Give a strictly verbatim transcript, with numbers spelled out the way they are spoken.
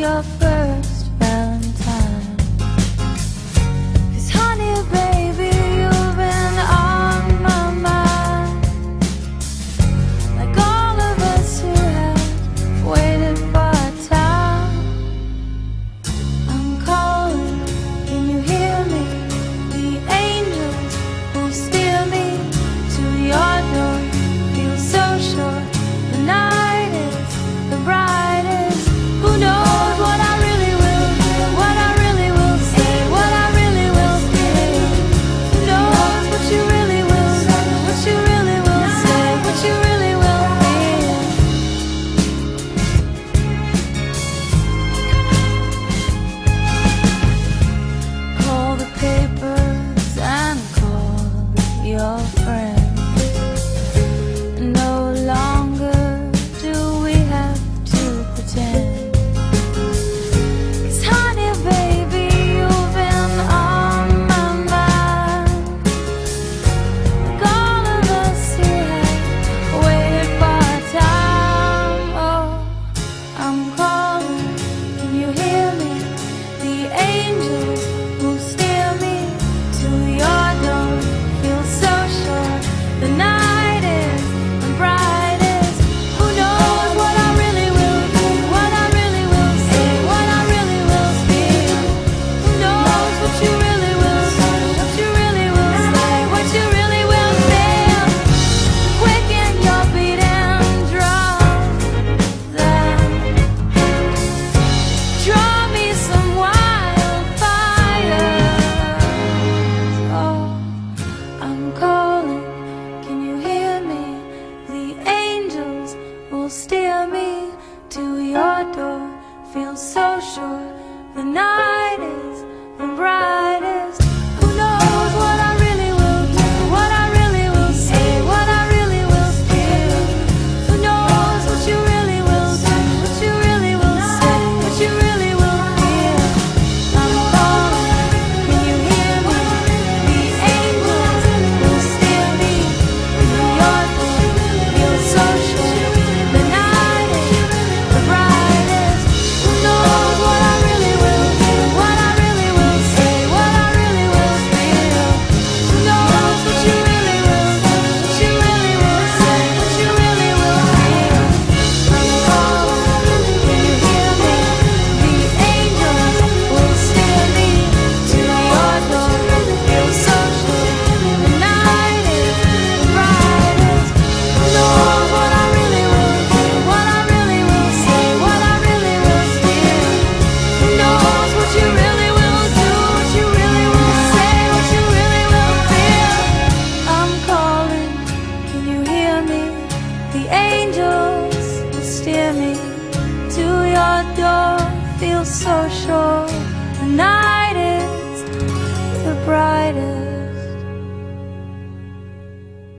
your first Valentine. 'Cause honey, baby, you've been on my mind, like all of us who have waited for time. I'm calling, can you hear me? The angels will steer me to your door. Feel so sure the night is the brightest. Who knows what I really will do, what I really will say, what I really will feel. Who knows what you really will do, what you really will say, what you really will feel. Call the papers and call your friends. No longer do we have to pretend. 'Cause honey, baby, you've been on my mind, like all of us who have waited for time. Oh, I'm calling, can you hear me? The angels will steer me to your door. Feel so sure the night is the brightest. Who knows what I really will do, what I really will say, what I really will feel. Who knows what you really will do, what you really will say, what you really will feel. Quicken your beating drum, then draw me some wildfires. Oh, I'm calling, can you hear me? The angels will steer me to your door. Feel so sure the night is the brightest. Who knows what I really will do, what I really will say, what I really will feel. Who knows what you really will do, what you really will say, what you really will feel. I'm calling, can you hear me? The angels will steer me to your door. Feel so sure the night is the brightest. Who knows what I really will do, what I really will say, what I really will feel. Who knows what you really will do, what you really will say, what you really will feel. I'm calling, can you hear me? The angels will steer me to your door. Feel so sure the night is the brightest. Who knows what I really will do, what I really will say, what I really will feel. Who knows what you really will do, what you really will say, what you really will feel. I'm calling, can you hear me? The angels will steer me to your door. Feel so sure the night is the brightest.